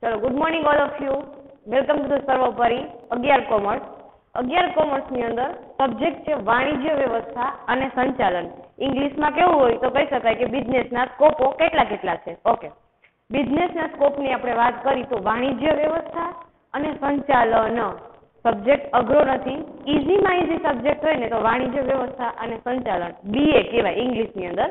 ચલો good morning all of you. Welcome to the Sarvopari 11 commerce. 11 કોમર્સની અંદર subject છે વાણિજ્ય વ્યવસ્થા અને સંચાલન. ઇંગ્લિશમાં કેવું હોય તો કહી શકાય કે બિઝનેસના સ્કોપો કેટલા છે. ઓકે, બિઝનેસના સ્કોપની આપણે વાત કરી તો વાણિજ્ય વ્યવસ્થા અને સંચાલન સબ્જેક્ટ અઘરો નથી. ઇઝીમાં ઇઝી સબ્જેક્ટ હોય ને તો વાણિજ્ય વ્યવસ્થા અને સંચાલન BA કહેવાય ઇંગ્લિશની અંદર.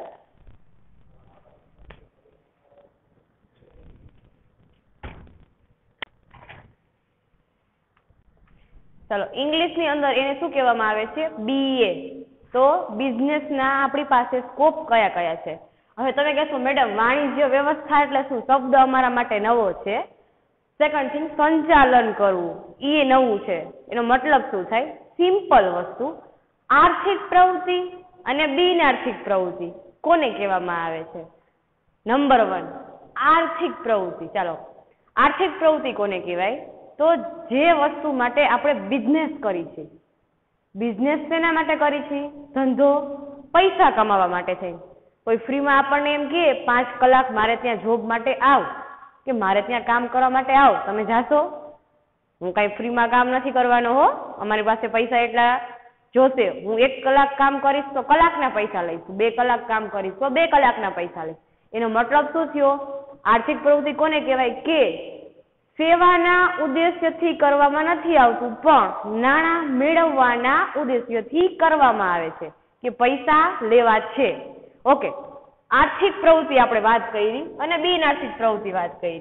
ચલો ઇંગ્લિશની અંદર એને શું કહેવામાં આવે છે? BA. તો બિઝનેસના આપણી પાસે સ્કોપ કયા છે? હવે તમે કહેશો મેડમ વાણિજ્ય વ્યવસ્થા એટલે શું? શબ્દ અમારા માટે નવો છે. સેકન્ડ થિંગ, સંચાલન કરવું એ નવું છે. એનો મતલબ શું થાય? સિમ્પલ વસ્તુ, આર્થિક પ્રવૃત્તિ અને બિનઆર્થિક પ્રવૃત્તિ કોને કહેવામાં આવે છે? નંબર 1 આર્થિક પ્રવૃત્તિ. ચાલો આર્થિક પ્રવૃત્તિ કોને કહેવાય? તો જે વસ્તુ માટે આપણે બિઝનેસ કરી છે. બિઝનેસ શેના માટે કરી છે? ધંધો પૈસા કમાવા માટે થઈ. કોઈ ફ્રીમાં આપણને એમ કહે 5 કલાક મારે ત્યાં જોબ માટે આવ કે મારે ત્યાં કામ કરવા માટે આવ, તમે જાશો? હું કાંઈ ફ્રીમાં કામ નથી કરવાનો હો, અમારી પાસે પૈસા એટલા જોશે. હું 1 કલાક કામ કરીશ તો કલાકના પૈસા લઈશ, 2 કલાક કામ કરીશ તો 2 કલાકના પૈસા લઈશ. એનો મતલબ શું થયો? આર્થિક પ્રવૃત્તિ કોને કહેવાય? કે સેવાના ઉદ્દેશ્યથી કરવામાં નથી આવતું પણ નાણાં મેળવવાના ઉદ્દેશ્યથી કરવામાં આવે છે કે પૈસા લેવા છે. ઓકે, આર્થિક પ્રવૃત્તિ આપણે વાત કરી અને બિનઆર્થિક પ્રવૃત્તિ વાત કરી.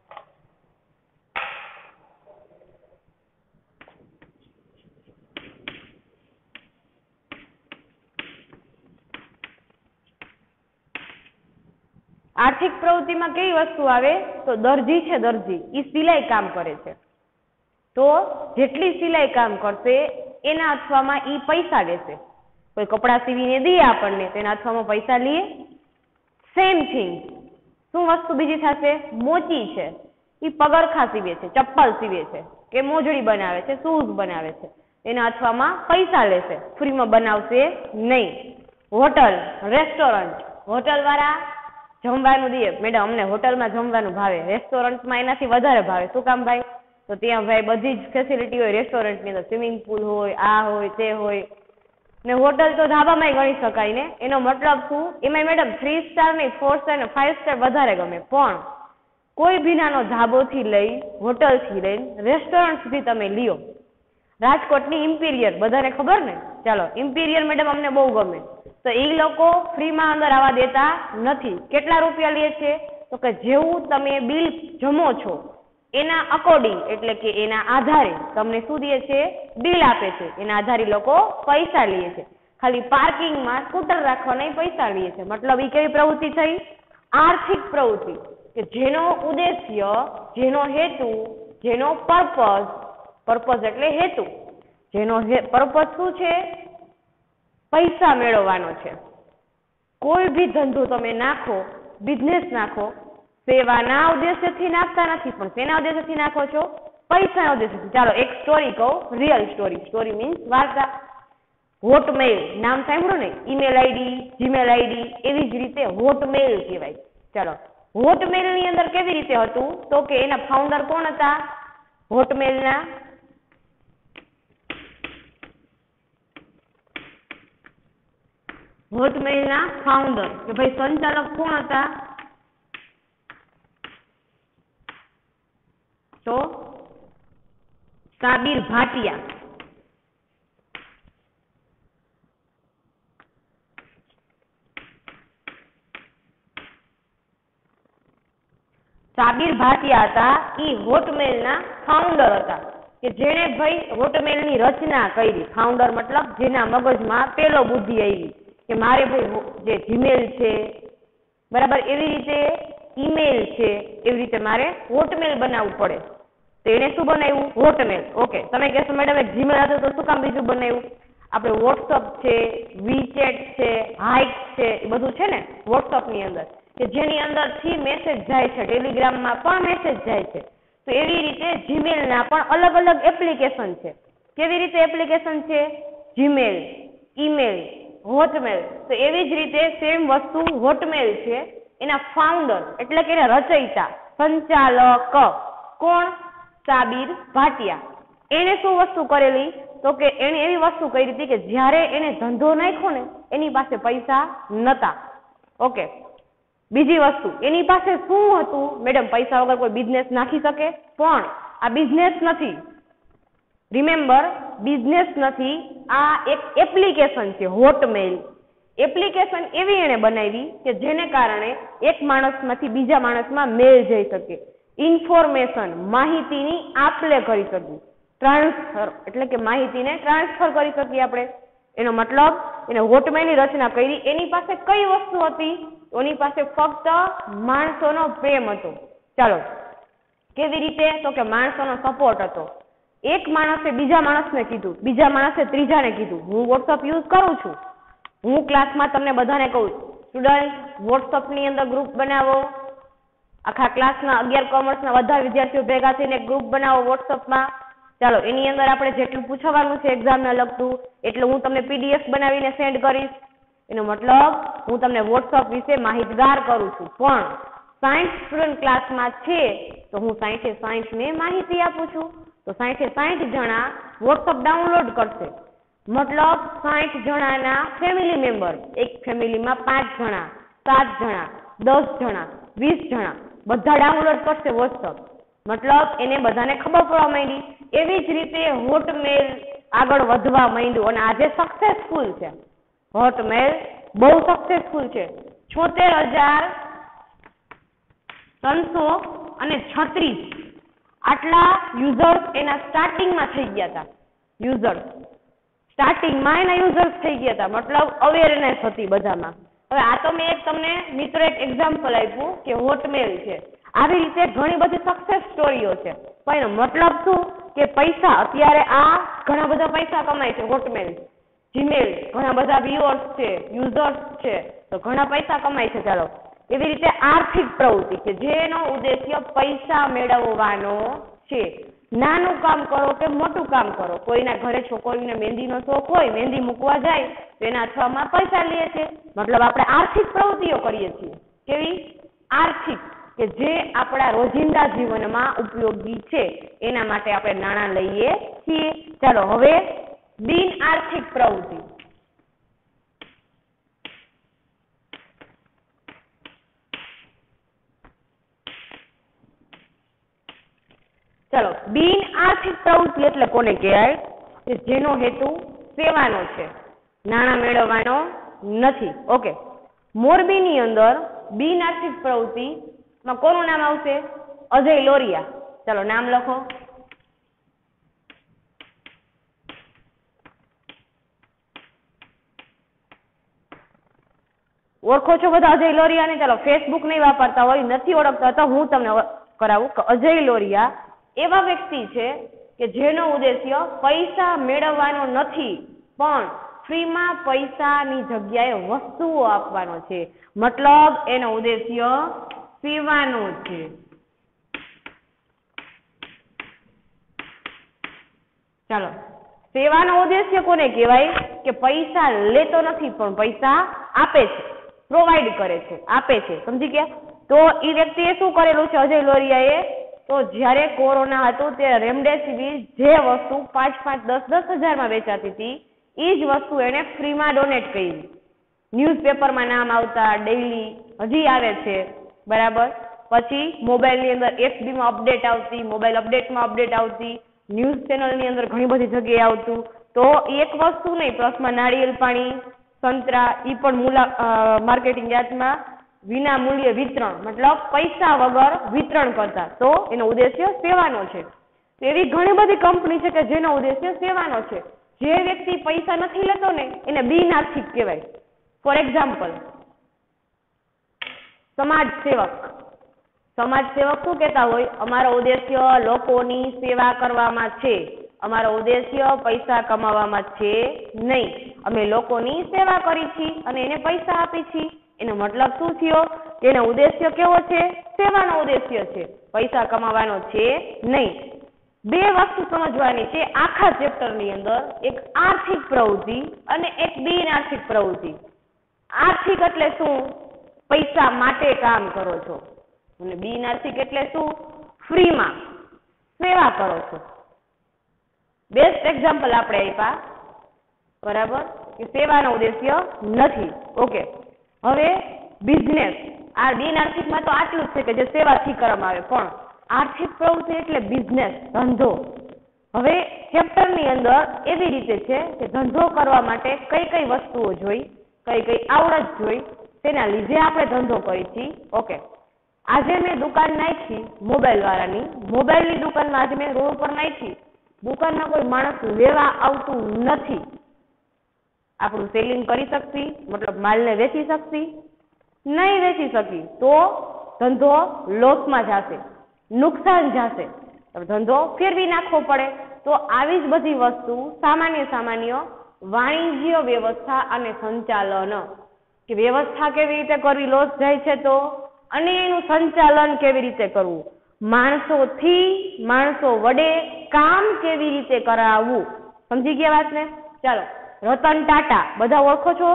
આર્થિક પ્રવૃત્તિમાં કેવી વસ્તુ આવે તો દરજી છે, દરજી એ સિલાઈ કામ કરે છે. તો જેટલી સિલાઈ કામ કરશે એના અથવામાં એ પૈસા લેશે. કોઈ કપડાં સીવીને દે આપણને તેના અથવામાં પૈસા લઈએ. સેમ થિંગ શું વસ્તુ બીજી થશે? મોચી છે, એ પગરખા સીવે છે, ચપ્પલ સીવે છે કે મોજડી બનાવે છે, શૂઝ બનાવે છે, એના અથવામાં પૈસા લેશે, ફ્રીમાં બનાવશે નહીં. હોટલ, રેસ્ટોરન્ટ, હોટલ વાળા જમવાનું દે. મેડમ અમને હોટલમાં જમવાનું ભાવે, રેસ્ટોરન્ટમાં એનાથી વધારે ભાવે. શું કામ ભાઈ? તો ત્યાં ભાઈ બધી જ ફેસિલિટી હોય રેસ્ટોરન્ટની અંદર, સ્વિમિંગ પુલ હોય, આ હોય તે હોય. ને હોટલ તો ધાબામાં ગણી શકાય ને. એનો મતલબ શું? એમાં મેડમ 3 સ્ટાર નહીં, 4 સ્ટાર ને 5 સ્ટાર વધારે ગમે. પણ કોઈ ભી નાનો ધાબોથી લઈ હોટલથી લઈને રેસ્ટોરન્ટ સુધી તમે લ્યો. રાજકોટની ઇમ્પિરિયર બધાને ખબર ને? ચાલો ઇમ્પિરિયર મેડમ અમને બહુ ગમે. તો એ લોકો ફ્રીમાં અંદર આવવા દેતા નથી. કેટલા રૂપિયા લે છે? તો કે જેવું તમે બિલ જમો છો એના અકોર્ડિંગ, એટલે કે એના આધારે તમને શું દે છે? બિલ આપે છે. એના આધારે લોકો પૈસા લે છે. ખાલી પાર્કિંગમાં સ્કૂટર રાખવાના પૈસા લે છે. મતલબ એ કેવી પ્રવૃત્તિ થઈ? આર્થિક પ્રવૃત્તિ કે જેનો ઉદ્દેશ્ય, જેનો હેતુ, જેનો પર્પઝ એટલે હેતુ, જેનો પર્પઝ શું છે? પૈસા મેળવવાનો છે. કોઈ ભી ધંધો તમે નાખો, બિઝનેસ નાખો, સેવાના ઉદ્દેશ્યથી નાખતા નથી પણ શેના ઉદ્દેશ્યથી નાખો છો? પૈસાના ઉદ્દેશ્યથી. ચાલો એક સ્ટોરી કહું, રિયલ સ્ટોરી. સ્ટોરી મીન્સ વાર્તા. હોટમેલ નામ સાંભળ્યું ને? ઈમેલ આઈડી, જીમેલ આઈડી, એવી જ રીતે હોટમેલ કહેવાય. ચાલો હોટમેલની અંદર કેવી રીતે હતું તો કે એના ફાઉન્ડર કોણ હતા? હોટમેલના ફાઉન્ડર કે ભાઈ સંચાલક કોણ હતા? તો સાબિર ભાટિયા. સાબિર ભાટિયા હતા એ હોટમેલના ફાઉન્ડર હતા કે જેણે ભાઈ હોટમેલની રચના કરી. ફાઉન્ડર મતલબ જેના મગજમાં પેલો બુદ્ધિ આવી કે મારે ભાઈ જે જીમેલ છે બરાબર, એવી રીતે ઈમેલ છે, એવી રીતે મારે હોટમેલ બનાવવું પડે. તો એને શું બનાવ્યું? હોટમેલ. ઓકે, તમે કહેશો મેડમ એક જીમેલ હતું તો શું કામ બીજું બનાવ્યું? આપણે વોટ્સઅપ છે, વીચેટ છે, હાઇક છે, એ બધું છે ને વોટ્સઅપની અંદર કે જેની અંદરથી મેસેજ જાય છે, ટેલિગ્રામમાં પણ મેસેજ જાય છે. તો એવી રીતે જીમેલના પણ અલગ અલગ એપ્લિકેશન છે. કેવી રીતે એપ્લિકેશન છે? Gmail, email, Hotmail. તો એવી જ રીતે સેમ વસ્તુ હોટમેલ છે. એના ફાઉન્ડર એટલે કે એના રચયિતા, સંચાલક કોણ? સાબિર ભાટિયા. એને શું વસ્તુ કરેલી? તો કે એને એવી વસ્તુ કરી હતી કે જ્યારે એને ધંધો નાખ્યો ને એની પાસે પૈસા નતા. ઓકે, બીજી વસ્તુ એની પાસે શું હતું? મેડમ, પૈસા વગર કોઈ બિઝનેસ નાખી શકે? પણ આ બિઝનેસ નથી. રિમેમ્બર, બિઝનેસ નથી, આ એક એપ્લિકેશન છે, હોટમેલ. એપ્લિકેશન એવી એને બનાવી કે જેને કારણે એક માણસમાંથી બીજા માણસમાં મેલ જઈ શકે, ઇન્ફોર્મેશન માહિતીની આપ-લે કરી શકીએ, ટ્રાન્સફર એટલે કે માહિતીને ટ્રાન્સફર કરી શકીએ આપણે. એનો મતલબ એને હોટમેલની રચના કરી. એની પાસે કઈ વસ્તુ હતી? એની પાસે ફક્ત માણસોનો પ્રેમ હતો. ચાલો, કેવી રીતે? તો કે માણસોનો સપોર્ટ હતો. એક માણસે બીજા માણસને કીધું, બીજા માણસે ત્રીજાને કીધું, હું વોટ્સઅપ યુઝ કરું છું. હું ક્લાસમાં તમને બધાને કહું, સ્ટુડન્ટ વોટ્સઅપની અંદર ગ્રુપ બનાવો. આખા ક્લાસના 11 કોમર્સના બધા વિદ્યાર્થીઓ ભેગા થઈને ગ્રુપ બનાવો વોટ્સઅપમાં. ચાલો, એની અંદર આપણે જેટલું પૂછવાનું છે એક્ઝામને લગતું એટલું હું તમને પીડીએફ બનાવીને સેન્ડ કરીશ. એનો મતલબ હું તમને વોટ્સઅપ વિશે માહિતગાર કરું છું. પણ સાયન્સ સ્ટુડન્ટ ક્લાસમાં છે તો હું 60 માહિતી આપું છું. તો 60 જણા વોટ્સઅપ ડાઉનલોડ કરશે. મતલબ 60 જણાના ફેમિલી મેમ્બર, એક ફેમિલીમાં 5 જણા, 7 જણા, 10 જણા, 20 જણા બધા ડાઉનલોડ કરશે વોટ્સઅપ. મતલબ એને બધાને ખબર પડવા માંડી. એવી જ રીતે હોટમેલ આગળ વધવા માંડ્યું અને આજે સક્સેસફુલ છે. હોટમેલ બહુ સક્સેસફુલ છે. 76,336 આટલા યુઝર્સ એના સ્ટાર્ટિંગમાં થઈ ગયા હતા. યુઝર્સ સ્ટાર્ટિંગમાં એના યુઝર્સ થઈ ગયા હતા. મતલબ અવેરનેસ હતી બધામાં. હવે આ તો મેં તમને મિત્રો એક એક્ઝામ્પલ આપ્યું કે હોટમેલ છે. આવી રીતે ઘણી બધી સક્સેસ સ્ટોરીઓ છે. પણ એનો મતલબ શું કે પૈસા, અત્યારે આ ઘણા બધા પૈસા કમાય છે હોટમેલ, જીમેલ, ઘણા બધા વ્યુઅર્સ છે, યુઝર્સ છે, તો ઘણા પૈસા કમાય છે. ચાલો, એવી રીતે આર્થિક પ્રવૃત્તિ કે જેનો ઉદ્દેશ્ય પૈસા મેળવવાનો છે. નાનું કામ કરો કે મોટું કામ કરો, કોઈના ઘરે છોકરીને મહેંદીનો શોખ હોય, મહેંદી મૂકવા જાય તો એના અથવામાં પૈસા લે છે. મતલબ આપણે આર્થિક પ્રવૃત્તિઓ કરીએ છીએ. કેવી? આર્થિક, કે જે આપણા રોજિંદા જીવનમાં ઉપયોગી છે એના માટે આપણે નાણાં લઈએ છીએ. ચાલો, હવે બિન આર્થિક પ્રવૃત્તિ. ચાલો, બિન આર્થિક પ્રવૃત્તિ એટલે કોને કહેવાય? કે જેનો હેતુ સેવાનો છે, નાણાં મેળવવાનો નથી. ઓકે, મોરબીની અંદર બિન આર્થિક પ્રવૃત્તિમાં કોનું નામ આવશે? અજય લોરિયા. ચાલો, નામ લખો. ઓળખો છો બધા અજય લોરિયાને? ચાલો, ફેસબુક નહીં વાપરતા હોય, નથી ઓળખતા તો હું તમને કરાવું કે અજય લોરિયા એવા વ્યક્તિ છે કે જેનો ઉદ્દેશ્ય પૈસા મેળવવાનો નથી, પણ ફ્રીમાં પૈસાની જગ્યાએ વસ્તુઓ આપવાનો છે. મતલબ એનો ઉદ્દેશ્ય સેવાનો છે. ચાલો, સેવાનો ઉદ્દેશ્ય કોને કહેવાય? કે પૈસા લેતો નથી પણ પૈસા આપે છે, પ્રોવાઈડ કરે છે, આપે છે. સમજી ગયા? તો એ વ્યક્તિએ શું કરેલું છે અજય લોરિયાએ? તો જ્યારે કોરોના હતું ત્યારે રેમડેસિવિર જે વસ્તુ 5-5, 10-10 હજારમાં વેચાતી હતી એ જ વસ્તુ એને ફ્રીમાં ડોનેટ કરી. ન્યૂઝપેપરમાં નામ આવતા, ડેઈલી હજી આવે છે, બરાબર. પછી મોબાઈલની અંદર FB માં અપડેટ આવતી, મોબાઈલ અપડેટમાં અપડેટ આવતી, ન્યૂઝ ચેનલની અંદર ઘણી બધી જગ્યાએ આવતું. તો એક વસ્તુ નહીં, પ્લસમાં નાળિયેર પાણી, સંતરા, એ પણ માર્કેટિંગ યાર્ડમાં વિના મૂલ્યે વિતરણ, મતલબ પૈસા વગર વિતરણ કરતા. તો એનો ઉદ્દેશ્ય સેવાનો છે. એવી ઘણી બધી કંપની છે કે જેનો ઉદ્દેશ્ય સેવાનો છે. જે વ્યક્તિ પૈસા નથી લેતો ને એને બિન આર્થિક કહેવાય. ફોર એક્ઝામ્પલ, સમાજ સેવક. સમાજ સેવક શું કહેતા હોય? અમારો ઉદ્દેશ્ય લોકોની સેવા કરવામાં છે, અમારો ઉદ્દેશ્ય પૈસા કમાવામાં છે નહીં. અમે લોકોની સેવા કરી છીએ અને એને પૈસા આપી છીએ. એનો મતલબ શું થયો? એનો ઉદ્દેશ્ય કેવો છે? સેવાનો ઉદ્દેશ્ય છે, પૈસા કમાવાનો છે નહીં. બે વસ્તુ સમજવાની છે આખા ચેપ્ટરની અંદર, એક આર્થિક પ્રવૃત્તિ અને એક બિન આર્થિક પ્રવૃત્તિ. આર્થિક એટલે શું? પૈસા માટે કામ કરો છો. અને બિન આર્થિક એટલે શું? ફ્રીમાં. સેવા કરો છો. બેસ્ટ એક્ઝામ્પલ આપણે આપ્યા, બરાબર, કે સેવાનો ઉદ્દેશ્ય નથી. ઓકે, હવે બિઝનેસ, આ બિન આર્થિકમાં તો આટલું જ છે કે જે સેવાથી કરવામાં આવે, પણ આર્થિક પ્રવૃત્તિ એટલે બિઝનેસ, ધંધો. હવે ચેપ્ટરની અંદર એવી રીતે છે કે ધંધો કરવા માટે કઈ કઈ વસ્તુઓ જોઈ, કઈ કઈ આવડત જોઈ, તેના લીધે આપણે ધંધો કરી છીએ. ઓકે, આજે મેં દુકાન નાખી મોબાઈલ વાળાની, મોબાઈલની દુકાનમાં આજે મેં રોડ પર નાખી, દુકાનમાં કોઈ માણસ લેવા આવતું નથી, આપણું સેલિંગ કરી શકતી, મતલબ માલને વેચી શકતી નહીં, વેચી શકી તો ધંધો લોસમાં જશે, નુકસાન જશે, ધંધો ફેરવી નાખવો પડે. તો આવી જ બધી વસ્તુ સામાન્ય વાણિજ્ય વ્યવસ્થા અને સંચાલન, કે વ્યવસ્થા કેવી રીતે કરવી લોસ જાય છે તો, અને એનું સંચાલન કેવી રીતે કરવું, માણસોથી માણસો વડે કામ કેવી રીતે કરાવવું. સમજી ગયા વાતને? ચાલો, રતન ટાટા બધા ઓળખો છો?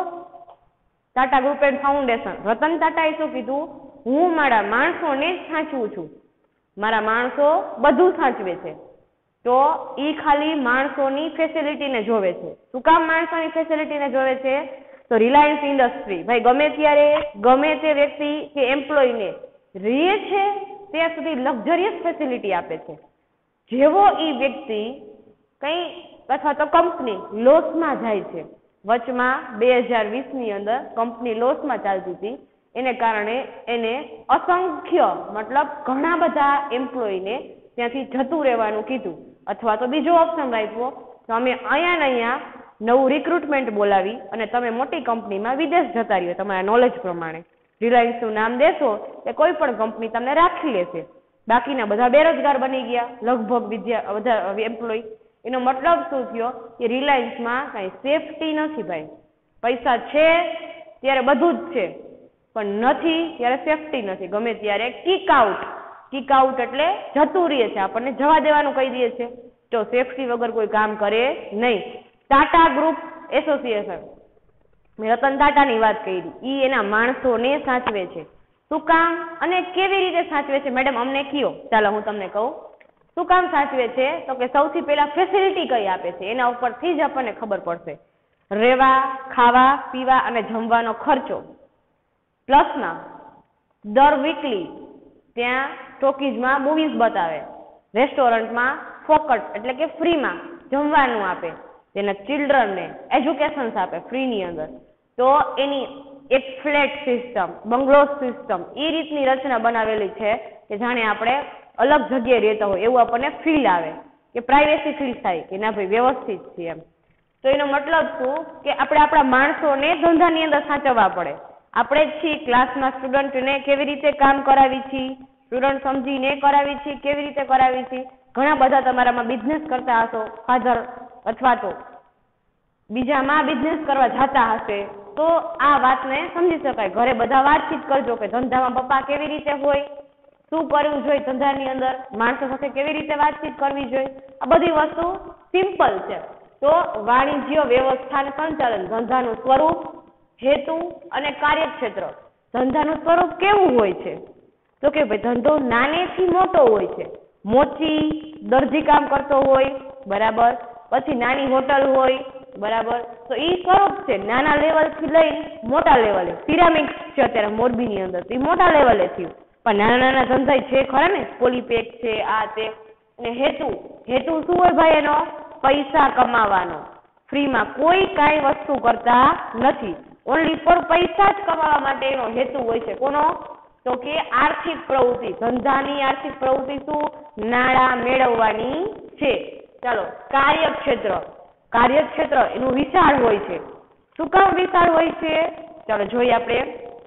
Tata group and foundation. Ratan ટાટાએ શું કીધું? હું મારા માણસોને જ સાચવું છું, મારા માણસો બધું સાચવે છે. તો ઈ ખાલી માણસોની ફેસિલિટીને જોવે છે. શું કામ માણસોની ફેસિલિટીને જોવે છે? તો રિલાયન્સ ઇન્ડસ્ટ્રી ભાઈ ગમે ત્યારે ગમે તે વ્યક્તિ કે એમ્પ્લોયને રહે છે ત્યાં સુધી લક્ઝરિયસ ફેસિલિટી આપે છે. જેવો ઈ વ્યક્તિ કઈ અથવા તો કંપની લોસમાં જાય છે, વચમાં 2020ની અંદર કંપની લોસમાં ચાલતી હતી, એને કારણે એને અસંખ્ય મતલબ ઘણા બધા એમ્પ્લોયને ત્યાંથી જતું રહેવાનું કીધું, અથવા તો બીજો ઓપ્શન રાખ્યો તો અમે અહીંયા ને અહીંયા નવું રિક્રુટમેન્ટ બોલાવી અને તમે મોટી કંપનીમાં વિદેશ જતા રહ્યો તમારા નોલેજ પ્રમાણે. રિલાયન્સનું નામ દેશો કે કોઈ પણ કંપની તમને રાખી લેશે, બાકીના બધા બેરોજગાર બની ગયા લગભગ બધા એમ્પ્લોય. એનો મતલબ શું થયો કે રિલાયન્સમાં કઈ સેફટી નથી ભાઈ. પૈસા છે ત્યારે બધું જ છે, પણ નથી ત્યારે સેફટી નથી. ગમે ત્યારે કિક આઉટ એટલે જતું રહે છે, આપણને જવા દેવાનું કહી દે છે. તો સેફટી વગર કોઈ કામ કરે નહીં. ટાટા ગ્રુપ એસોસિએશન, મેં રતન ટાટાની વાત કરી, ઈ એના માણસોને સાચવે છે. શું કામ અને કેવી રીતે સાચવે છે મેડમ અમને કયો? ચાલો હું તમને કહું. શું કામ સાચવે છે તો કે સૌથી પહેલા ફેસિલિટી કઈ આપે છે એના ઉપરથી જ આપણને ખબર પડશે. રહેવા, ખાવા, પીવા અને જમવાનો ખર્ચો પ્લસમાં દર વીકલી ત્યાં ટોકીઝમાં મૂવીઝ બતાવે, રેસ્ટોરન્ટમાં ફોકટ એટલે કે ફ્રીમાં જમવાનું આપે, તેના ચિલ્ડ્રનને એજ્યુકેશન્સ આપે ફ્રીની અંદર. તો એની એક ફ્લેટ સિસ્ટમ, બંગલો સિસ્ટમ એ રીતની રચના બનાવેલી છે કે જાણે આપણે અલગ જગ્યાએ રહેતા હોય એવું આપણને ફીલ આવે, કે પ્રાઇવેસી ફીલ થાય કે ના ભાઈ વ્યવસ્થિત છે એમ. તો એનો મતલબ શું કે આપણે આપણા માણસોને ધંધાની અંદર સાચવવા પડે. આપણે જ છીએ ક્લાસમાં સ્ટુડન્ટને કેવી રીતે કામ કરાવી છીએ, સ્ટુડન્ટ સમજીને કરાવી છીએ, કેવી રીતે કરાવી છીએ. ઘણા બધા તમારામાં બિઝનેસ કરતા હશો, ફાધર અથવા તો બીજામાં બિઝનેસ કરવા જતા હશે, તો આ વાતને સમજી શકાય. ઘરે બધા વાતચીત કરજો કે ધંધામાં પપ્પા કેવી રીતે હોય, શું કરવું જોઈએ ધંધાની અંદર, માણસો સાથે કેવી રીતે વાતચીત કરવી જોઈએ. આ બધી વસ્તુ સિમ્પલ છે. તો વાણિજ્ય વ્યવસ્થા અને સંચાલન, ધંધાનું સ્વરૂપ, હેતુ અને કાર્યક્ષેત્ર. ધંધાનું સ્વરૂપ કેવું હોય છે તો કે ભાઈ ધંધો નાનેથી મોટો હોય છે. મોચી દરજી કામ કરતો હોય, બરાબર, પછી નાની હોટલ હોય, બરાબર. તો એ સ્વરૂપ છે નાના લેવલથી લઈને મોટા લેવલે. સિરામિક્સ છે અત્યારે મોરબીની અંદર, એ મોટા લેવલે થયું, પણ નાના નાના ધંધા છે ખરા ને, પોલીપેક છે, આ તે. અને હેતુ શું હોય ભાઈ? એનો પૈસા કમાવાનો. ફ્રીમાં કોઈ કાંઈ વસ્તુ કરતા નથી, ઓનલી ફોર પૈસા જ કમાવા માટે એનો હેતુ હોય છે. કોનો? તો કે આર્થિક પ્રવૃત્તિ. ધંધાની આર્થિક પ્રવૃત્તિ શું? નાણાં મેળવવાની છે. ચાલો, કાર્યક્ષેત્ર એનું વિશાળ હોય છે. શું કામ વિશાળ હોય છે? ચાલો જોઈએ આપણે.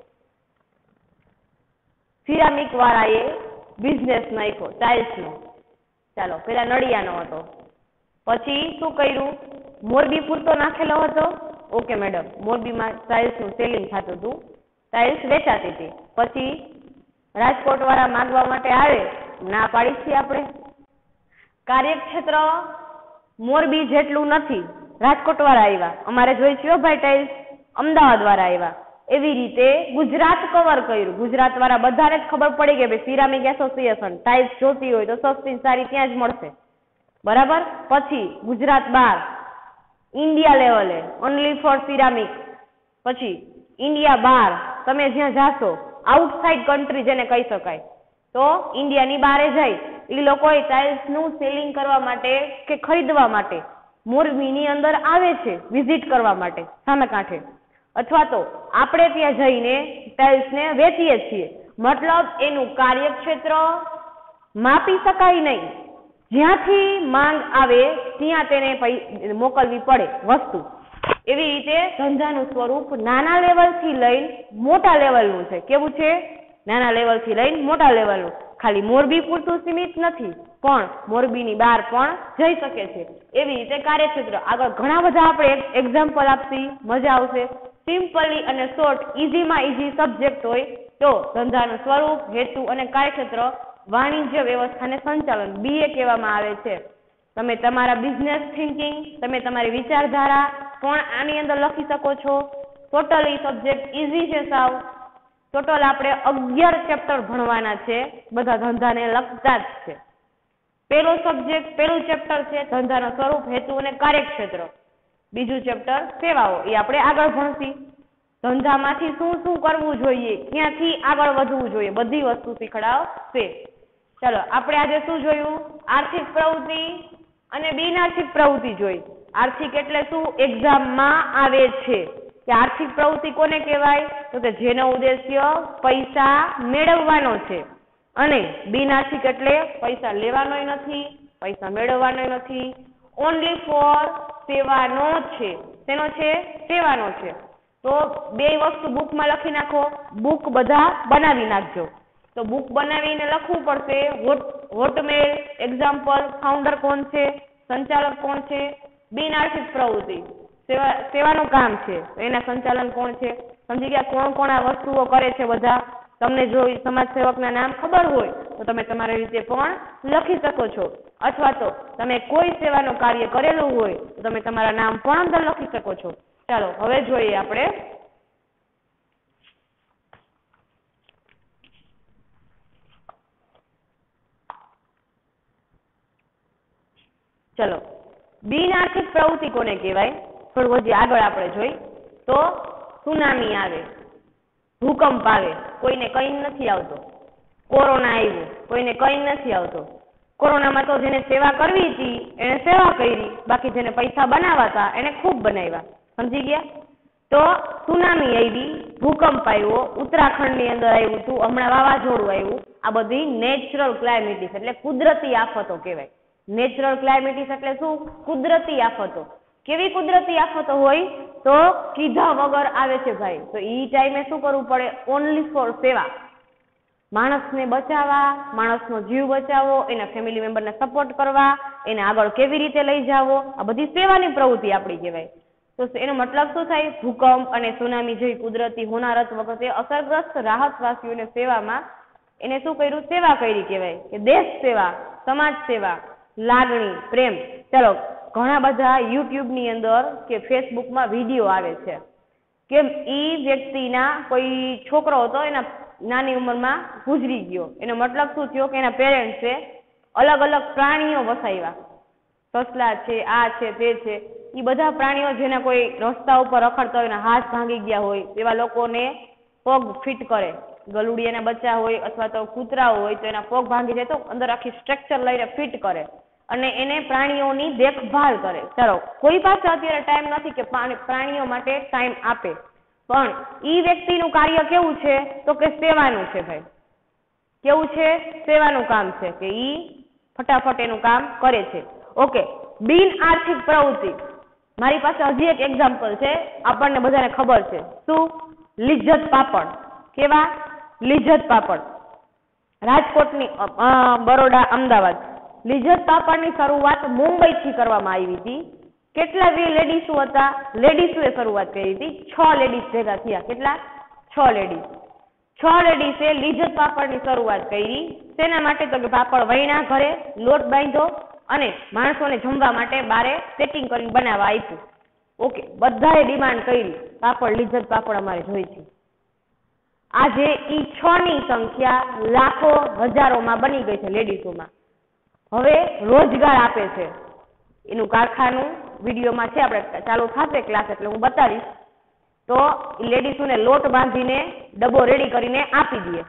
સિરામિક વાળાએ બિઝનેસ નાખ્યો ટાઇલ્સનો. ચાલો, પેલા નળિયાનો હતો, પછી શું કર્યું? મોરબી પૂરતો નાખેલો હતો. ઓકે મેડમ, મોરબીમાં ટાઇલ્સનું સેલિંગ થતું હતું, ટાઇલ્સ વેચાતી હતી. પછી રાજકોટ વાળા માંગવા માટે આવે, ના પાડી છીએ આપણે. કાર્યક્ષેત્ર મોરબી જેટલું નથી, રાજકોટ વાળા આવ્યા, અમારે જોઈ છે ભાઈ ટાઇલ્સ, અમદાવાદ વાળા આવ્યા. એવી રીતે ગુજરાત કવર કર્યું. ગુજરાત વાળા બધાને જ ખબર પડી કે ભાઈ સિરામિક એસોસિએશન ટાઇલ્સ જોતી હોય તો સસ્તી સારી ત્યાં જ મળશે. બરાબર. પછી ગુજરાત બહાર ઇન્ડિયા લેવલે ઓનલી ફોર સિરામિક. પછી ઇન્ડિયા બહાર તમે જ્યાં જાશો આઉટસાઇડ કન્ટ્રી જેને કહી શકાય, તો ઇન્ડિયાની બહારે જાય એ લોકોએ ટાઇલ્સનું સેલિંગ કરવા માટે કે ખરીદવા માટે મોરબીની અંદર આવે છે વિઝિટ કરવા માટે સામે કાંઠે, અથવા તો આપણે ત્યાં જઈને ટાઇલ્સને વેચીએ છીએ. મતલબ એનું કાર્યક્ષેત્ર માપી શકાય નહીં. જ્યાંથી માંગ આવે ત્યાં તેને મોકલવી પડે વસ્તુ. એવી રીતે ધંધાનું સ્વરૂપ નાના લેવલથી લઈને મોટા લેવલનું છે. કેવું છે? નાના લેવલથી લઈને મોટા લેવલનું. ખાલી મોરબી પૂરતું સીમિત નથી, પણ મોરબીની બહાર પણ જઈ શકે છે. એવી રીતે કાર્યક્ષેત્ર આગળ ઘણા બધા આપણે એક્ઝામ્પલ આપશી, મજા આવશે. સિમ્પલી અને શોર્ટ ઇઝીમાં ઇઝી સબ્જેક્ટ હોય તો ધંધાનું સ્વરૂપ, હેતુ અને કાર્યક્ષેત્ર, વાણિજ્ય વ્યવસ્થાને સંચાલન BA કહેવામાં આવે છે. તમે તમારા બિઝનેસ થિંકિંગ, તમે તમારી વિચારધારા પણ આની અંદર લખી શકો છો. ટોટલી સબ્જેક્ટ ઇઝી છે સાવ. ટોટલ આપણે 11 ચેપ્ટર ભણવાના છે, બધા ધંધાને લગતા જ છે. પહેલું ચેપ્ટર છે ધંધાનો સ્વરૂપ, હેતુ અને કાર્યક્ષેત્ર. બીજું ચેપ્ટર સેવાઓ, એ આપણે આગળ ભણશી. ધંધામાંથી શું શું કરવું જોઈએ, ક્યાંથી આગળ વધવું જોઈએ, બધી વસ્તુ શીખડાવશે. ચલો આપણે આજે શું જોયું? આર્થિક પ્રવૃત્તિ અને બિનઆર્થિક પ્રવૃત્તિ જોઈ. આર્થિક એટલે શું? એક્ઝામમાં આવે છે કે આર્થિક પ્રવૃત્તિ કોને કહેવાય? તો કે જેનો ઉદ્દેશ્ય પૈસા મેળવવાનો છે. અને બિનઆર્થિક એટલે પૈસા લેવાનોય નથી, પૈસા મેળવવાનોય નથી, ઓનલી ફોર સેવાનો છે. શેનો છે? સેવાનો છે. તો બે વસ્તુ બુકમાં લખી નાખો. બુક બધા બનાવી નાખજો. તો બુક બનાવીને લખવું પડશે. હોટમેલ, એક્ઝામ્પલ, ફાઉન્ડર કોણ છે, સંચાલક કોણ છે, બિનઆર્થિક પ્રવૃત્તિ સેવાનું કામ છે, એના સંચાલન કોણ છે. સમજી ગયા? કોણ કોણ આ વસ્તુઓ કરે છે બધા. તમને જો સમાજ સેવકના નામ ખબર હોય તો તમે તમારી રીતે પણ લખી શકો છો, અથવા તો તમે કોઈ સેવાનું કાર્ય કરેલું હોય તો તમે તમારા નામ પણ અંદર લખી શકો છો. ચાલો હવે જોઈએ આપણે ચલો બિનઆર્થિક પ્રવૃત્તિ કોને કહેવાય? થોડું હજી આગળ આપણે જોઈ તો સુનામી આવે, ભૂકંપ આવે, કોઈને કઈ નથી આવતો. કોરોના આવ્યો, કોઈને કઈ નથી આવતો. કોરોનામાં તો જેને સેવા કરવી હતી એને સેવા કરી, બાકી જેને પૈસા બનાવવા હતા એને ખૂબ બનાવ્યા. સમજી ગયા? તો સુનામી આવી, ભૂકંપ આવ્યો, ઉત્તરાખંડની અંદર આવ્યું હતું, હમણાં વાવાઝોડું આવ્યું. આ બધી નેચરલ ક્લાઇમેટિસ એટલે કુદરતી આફતો કહેવાય. નેચરલ ક્લાઇમેટિસ એટલે શું? કુદરતી આફતો. કેવી કુદરતી આફતો હોય? તો કીધા વગર આવે છે ભાઈ. તો ઈ ટાઈમે શું કરવું પડે? ઓનલી ફોર સેવા. માણસને બચાવવા, માણસનો જીવ બચાવવો, એના ફેમિલી મેમ્બરને સપોર્ટ કરવા, એને આગળ કેવી રીતે લઈ જાવો, આ બધી સેવાની પ્રવૃત્તિ આપણી કહેવાય. તો એનો મતલબ શું થાય? ભૂકંપ અને સુનામી જેવી કુદરતી હોનારત વખતે અસરગ્રસ્ત રાહતવાસીઓને સેવામાં એને શું કર્યું? સેવા કરી કહેવાય. કે દેશ સેવા, સમાજ સેવા, લાગણી, પ્રેમ. ચાલો ઘણા બધા યુટ્યુબની અંદર કે ફેસબુકમાં વિડીયો આવે છે કે ઈ વ્યક્તિના કોઈ છોકરો હતો, એના નાની ઉંમરમાં ગુજરી ગયો. એનો મતલબ શું થયો? કે એના પેરેન્ટ્સે અલગ અલગ પ્રાણીઓ વસાવ્યા. સસલા છે, આ છે, તે છે. એ બધા પ્રાણીઓ જેના કોઈ રસ્તા ઉપર રખડતા હોય, હાથ ભાંગી ગયા હોય, એવા લોકોને પગ ફિટ કરે. ગલુડિયાના બચ્ચા હોય અથવા તો કૂતરાઓ હોય તો એના પગ ભાંગી જાય તો અંદર આખી સ્ટ્રક્ચર લઈને ફિટ કરે અને એને પ્રાણીઓની દેખભાળ કરે. ચાલો કોઈ પાસે અત્યારે ટાઈમ નથી કે પ્રાણીઓ માટે ટાઈમ આપે, પણ ઈ વ્યક્તિનું કાર્ય કેવું છે? તો કે સેવાનું છે ભાઈ. કેવું છે? સેવાનું કામ છે કે ઈ ફટાફટ એનું કામ કરે છે. ઓકે, બિન આર્થિક પ્રવૃત્તિ. મારી પાસે હજી એક એક્ઝામ્પલ છે, આપણને બધાને ખબર છે. શું? લિજ્જત પાપડ. કેવા? લિજ્જત પાપડ. રાજકોટની, બરોડા, અમદાવાદ. લિજ્જત પાપડની શરૂઆત મુંબઈથી કરવામાં આવી હતી. કેટલા લેડીઝો હતા? લેડીઝોએ શરૂઆત કરી હતી. 6 લેડીઝ ભેગા થયા. કેટલા? 6 લેડીઝ. 6 લેડીઝે લિજ્જત પાપડની શરૂઆત કરી. તેના માટે તો કે પાપડ વણ્યા, ઘરે લોટ બાંધ્યો અને માણસોને જમવા માટે બારે પેકિંગ કરીને બનાવવા આપ્યું. ઓકે, બધાએ ડિમાન્ડ કરી પાપડ, લિજ્જત પાપડ અમારે જોઈ છે. આજે ઈ 6 ની સંખ્યા લાખો હજારોમાં બની ગઈ છે લેડીઝોમાં. હવે રોજગાર આપે છે એનું કારખાનું વિડીયોમાં છે, આપણે ચાલુ થશે ક્લાસ એટલે હું બતાવીશ. તો લેડીઝોને લોટ બાંધીને ડબ્બો રેડી કરીને આપી દે,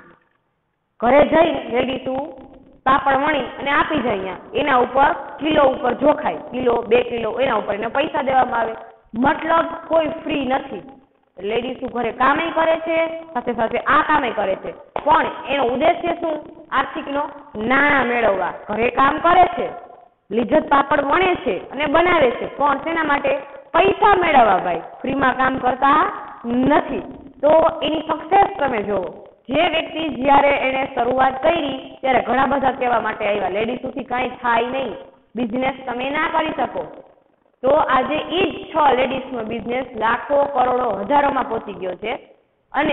ઘરે જઈ લેડીઝો પાપડ વણી અને આપી જાય. અહીંયા એના ઉપર કિલો ઉપર જોખાય, કિલો 2 કિલો એના ઉપર એને પૈસા દેવામાં આવે. મતલબ કોઈ ફ્રી નથી. લેડીઝો ઘરે કામે કરે છે, સાથે સાથે આ કામે કરે છે, પણ એનો ઉદ્દેશ્ય શું? આર્થિકનો નાણાં મેળવવા. ઘરે કામ કરે છે, લિજ્જત પાપડ વણે છે અને બનાવે છે, પણ શેના માટે? પૈસા મેળવવા. ભાઈ ફ્રીમાં કામ કરતા નથી. તો એની સક્સેસ તમે જુઓ. જે વ્યક્તિ જ્યારે એને શરૂઆત કરી ત્યારે ઘણા બધા કહેવા માટે આવ્યા, લેડીઝોથી કાંઈ થાય નહીં, બિઝનેસ તમે ના કરી શકો. તો આજે એ જ 6 લેડીઝનો બિઝનેસ લાખો કરોડો હજારોમાં પહોંચી ગયો છે. અને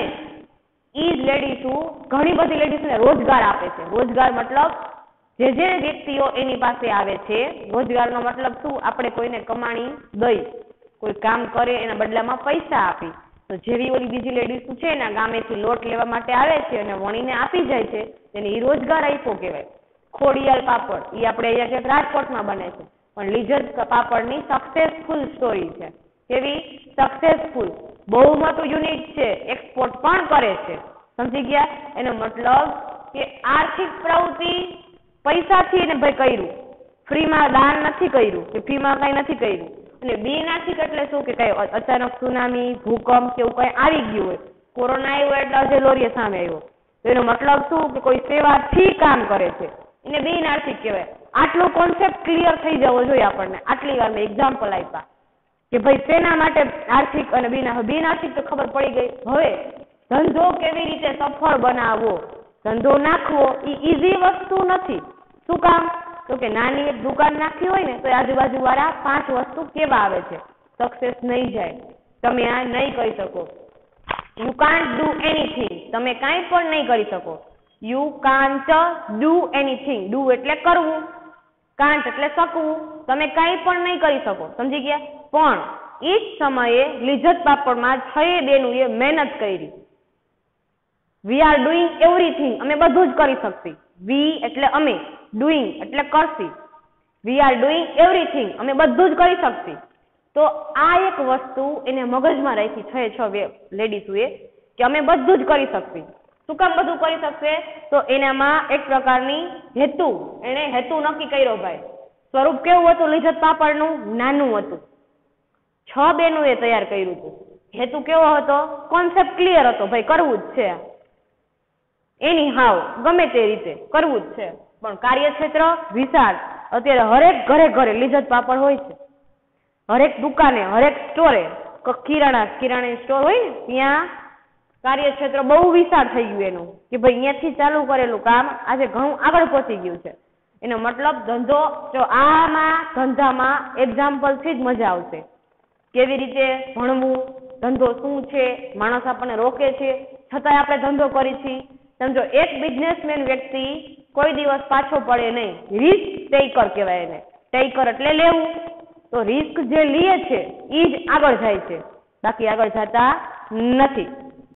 એ જ લેડીઝો ઘણી બધી લેડીઝને રોજગાર આપે છે. રોજગાર મતલબ જે વ્યક્તિઓ એની પાસે આવે છે, રોજગારનો મતલબ શું? આપણે કોઈને કમાણી દઈ, કોઈ કામ કરે એના બદલામાં પૈસા આપી. તો જેવી ઓલી બીજી લેડીઝ છે એના ગામેથી લોટ લેવા માટે આવે છે અને વણીને આપી જાય છે, તેને એ રોજગાર આપ્યો કહેવાય. ખોડિયાલ પાપડ એ આપણે અહીંયા કે રાજકોટમાં બને છે, પણ લિજ્જત પાપડની સક્સેસફુલ સ્ટોરી છે. કેવી સક્સેસફુલ? બહુ મોટું યુનિટ છે, એક્સપોર્ટ પણ કરે છે. સમજી ગયા? એનો મતલબ કે આર્થિક પ્રવૃત્તિ પૈસાથી એને ભાઈ કર્યું, ફ્રીમાં દાન નથી કર્યું કે ફ્રીમાં કઈ નથી કર્યું. અને બિનઆર્થિક એટલે શું? કે કઈ અચાનક સુનામી, ભૂકંપ કે એવું કઈ આવી ગયું હોય, કોરોના આવ્યો એટલે આજે લોરીએ સામે આવ્યો, તો એનો મતલબ શું? કે કોઈ સેવાથી કામ કરે છે, એને બિનઆર્થિક કહેવાય. આટલો કોન્સેપ્ટ ક્લિયર થઈ જવો જોઈએ આપણને. આટલી વાર મેં એક્ઝામ્પલ આપ્યા કે ભાઈ શેના માટે આર્થિક અને બિનઆર્થિક તો ખબર પડી ગઈ. હવે ધંધો કેવી રીતે સફળ બનાવવો, ધંધો નાખવો એ ઈઝી વસ્તુ નથી. શું કામ? તો કે નાની એક દુકાન નાખી હોય ને તો આજુબાજુ વાળા 5 વસ્તુ કેવા આવે છે? સક્સેસ નહીં જાય, તમે આ નહીં કરી શકો. You can't do anything. તમે કાંઈ પણ નહીં કરી શકો. You can't do anything. Do એટલે કરવું, કાન્ટ એટલે શકવું. તમે કાંઈ પણ નહીં કરી શકો. સમજી ગયા? પણ એ જ સમયે લિજ્જત પાપડમાં 6 બેનુએ મહેનત કરી. We are doing everything. અમે બધું જ કરી શકશી. વી એટલે અમે, ડુઈંગ એટલે કરશી. We are doing everything. અમે બધું જ કરી શકશી. તો આ એક વસ્તુ એને મગજમાં રાખી 6 લેડીઝોએ કે અમે બધું જ કરી શકશી. શું કામ બધું કરી શકશે? તો એનામાં એક પ્રકારની હેતુ, એને હેતુ નક્કી કર્યો. ભાઈ સ્વરૂપ કેવું હતું લિજ્જત પાપડનું? નાનું હતું. 6 બેનુએ તૈયાર કર્યું હતું. હેતુ કેવો હતો? કોન્સેપ્ટ ક્લિયર હતો. ભાઈ કરવું જ છે, એની હાવ ગમે તે રીતે કરવું જ છે. પણ કાર્યક્ષેત્ર વિશાળ. અત્યારે હરેક ઘરે લિજ્જત પાપડ હોય છે. હરેક દુકાને, હરેક સ્ટોરે, કિરાણા સ્ટોર હોય ને ત્યાં કાર્યક્ષેત્ર બહુ વિશાળ થઈ ગયું એનું, કે ભાઈ અહીંયાથી ચાલુ કરેલું કામ આજે ઘણું આગળ પહોંચી ગયું છે. એનો મતલબ ધંધો. જો આમાં ધંધામાં એક્ઝામ્પલથી જ મજા આવશે. કેવી રીતે ભણવું, ધંધો શું છે, માણસ આપણને રોકે છે છતાંય આપણે ધંધો કરી છીએ. સમજો એક બિઝનેસમેન વ્યક્તિ કોઈ દિવસ પાછો પડે નહીં. રિસ્ક ટેકર કહેવાય એને. ટેકર એટલે લેવું. તો રિસ્ક જે લે છે એ જ આગળ જાય છે, બાકી આગળ જતા નથી.